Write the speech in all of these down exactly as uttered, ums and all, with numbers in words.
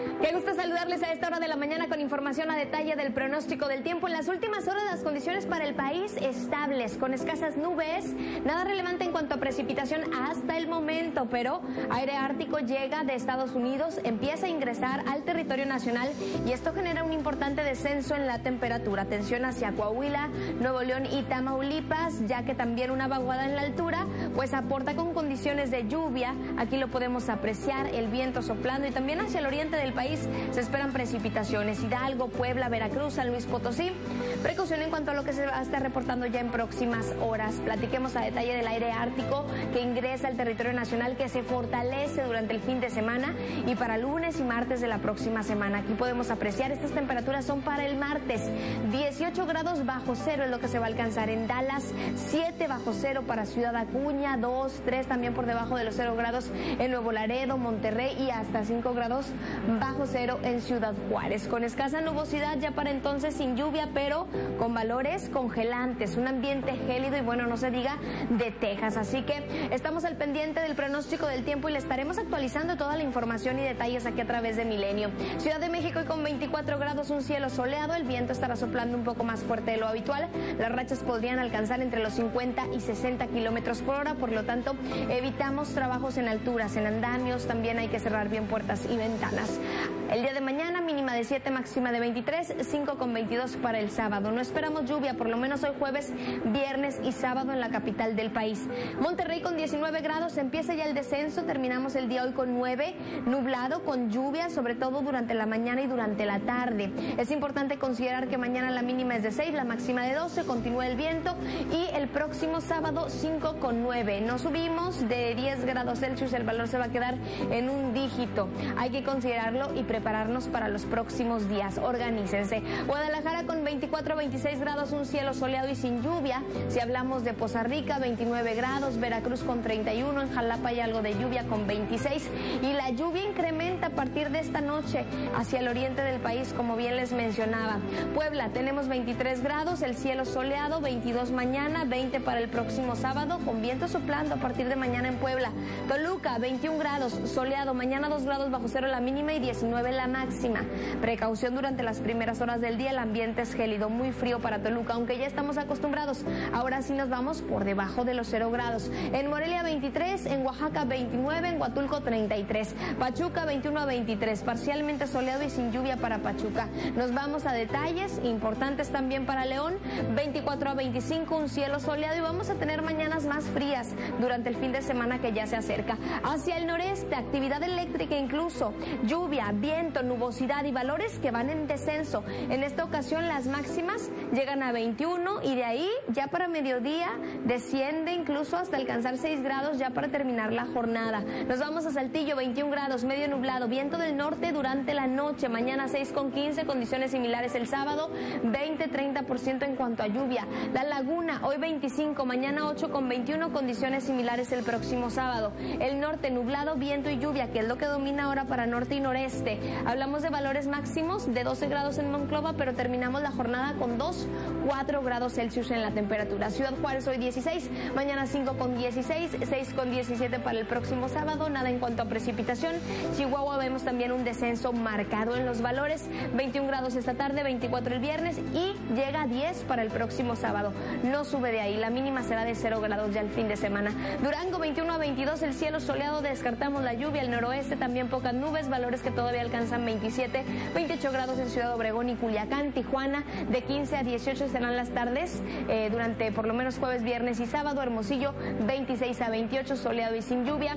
Qué gusto saludarles a esta hora de la mañana con información a detalle del pronóstico del tiempo. En las últimas horas las condiciones para el país estables, con escasas nubes, nada relevante en cuanto a precipitación hasta el momento, pero aire ártico llega de Estados Unidos, empieza a ingresar al territorio nacional y esto genera un importante descenso en la temperatura. Atención hacia Coahuila, Nuevo León y Tamaulipas, ya que también una vaguada en la altura pues aporta con condiciones de lluvia. Aquí lo podemos apreciar, el viento soplando, y también hacia el oriente del país se esperan precipitaciones. Hidalgo, Puebla, Veracruz, San Luis Potosí. Precaución en cuanto a lo que se va a estar reportando ya en próximas horas. Platiquemos a detalle del aire ártico que ingresa al territorio nacional, que se fortalece durante el fin de semana y para lunes y martes de la próxima semana. Aquí podemos apreciar, estas temperaturas son para el martes. dieciocho grados bajo cero es lo que se va a alcanzar en Dallas, siete bajo cero para Ciudad Acuña, dos, tres también por debajo de los cero grados en Nuevo Laredo, Monterrey y hasta cinco grados bajo cero en Ciudad Juárez. Con escasa nubosidad ya para entonces, sin lluvia, pero con valores congelantes, un ambiente gélido y bueno, no se diga de Texas. Así que estamos al pendiente del pronóstico del tiempo y le estaremos actualizando toda la información y detalles aquí a través de Milenio. Ciudad de México, y con veinticuatro grados, un cielo soleado, el viento estará soplando un poco más fuerte de lo habitual. Las rachas podrían alcanzar entre los cincuenta y sesenta kilómetros por hora, por lo tanto evitamos trabajos en alturas, en andamios. También hay que cerrar bien puertas y ventanas. El día de mañana mínima de siete, máxima de veintitrés, cinco con veintidós para el sábado. No esperamos lluvia, por lo menos hoy jueves, viernes y sábado en la capital del país. Monterrey con diecinueve grados, empieza ya el descenso, terminamos el día hoy con nueve, nublado, con lluvia, sobre todo durante la mañana y durante la tarde. Es importante considerar que mañana la mínima es de seis, la máxima de doce, continúa el viento y el próximo sábado cinco con nueve. No subimos de diez grados Celsius, el valor se va a quedar en un dígito. Hay que considerarlo y prepararnos para los próximos días. Organícense. Guadalajara con veinticuatro a veintiséis grados, un cielo soleado y sin lluvia. Si hablamos de Poza Rica, veintinueve grados, Veracruz con treinta y uno, en Jalapa hay algo de lluvia con veintiséis y la lluvia incrementa a partir de esta noche hacia el oriente del país, como bien les mencionaba. Puebla, tenemos veintitrés grados, el cielo soleado, veintidós mañana, veinte para el próximo sábado, con viento soplando a partir de mañana en Puebla. Toluca, veintiún grados, soleado, mañana dos grados bajo cero la mínima y diecinueve la máxima. Precaución durante las primeras horas del día, el ambiente es gélido, muy frío para Toluca, aunque ya estamos acostumbrados. Ahora sí nos vamos por debajo de los cero grados. En Morelia veintitrés, en Oaxaca veintinueve, en Huatulco treinta y tres, Pachuca veintiuno a veintitrés, parcialmente soleado y sin lluvia para Pachuca. Nos vamos a detalles importantes también para León, veinticuatro a veinticinco, un cielo soleado y vamos a tener mañanas más frías durante el fin de semana que ya se acerca. Hacia el noreste, actividad eléctrica incluso, lluvia, viento, nubosidad y valores que van en descenso. En esta ocasión las máximas llegan a veintiuno y de ahí ya para mediodía desciende incluso hasta alcanzar seis grados ya para terminar la jornada. Nos vamos a Saltillo, veintiún grados, medio nublado, viento del norte durante la noche, mañana seis con quince, condiciones similares el sábado, veinte a treinta por ciento en cuanto a lluvia. La Laguna, hoy veinticinco, mañana ocho con veintiuno, condiciones similares el próximo sábado. El norte nublado, viento y lluvia, que es lo que domina ahora para norte y noreste. Hablamos de valores máximos de doce grados en Monclova, pero terminamos la jornada con dos, cuatro grados Celsius en la temperatura. Ciudad Juárez hoy dieciséis, mañana cinco con dieciséis, seis con diecisiete para el próximo sábado, nada en cuanto a precipitación. Chihuahua vemos también un descenso marcado en los valores, veintiún grados esta tarde, veinticuatro el viernes y llega a diez para el próximo sábado. No sube de ahí, la mínima será de cero grados ya el fin de semana. Durango veintiuno a veintidós, el cielo soleado, descartamos la lluvia, el noroeste también pocas nubes, valores que todavía alcanzan veintisiete, veintiocho grados en Ciudad Obregón y Culiacán. Tijuana de quince a dieciocho serán las tardes eh, durante por lo menos jueves, viernes y sábado. Hermosillo veintiséis a veintiocho, soleado y sin lluvia.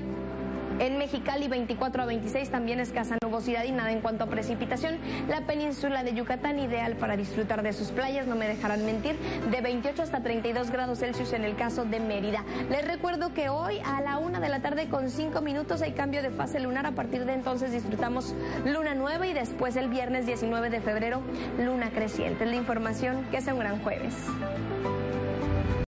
En Mexicali veinticuatro a veintiséis, también escasa nubosidad y nada en cuanto a precipitación. La península de Yucatán, ideal para disfrutar de sus playas, no me dejarán mentir, de veintiocho hasta treinta y dos grados Celsius en el caso de Mérida. Les recuerdo que hoy a la una de la tarde con cinco minutos hay cambio de fase lunar. A partir de entonces disfrutamos luna nueva y después el viernes diecinueve de febrero, luna creciente. Es la información, que sea un gran jueves.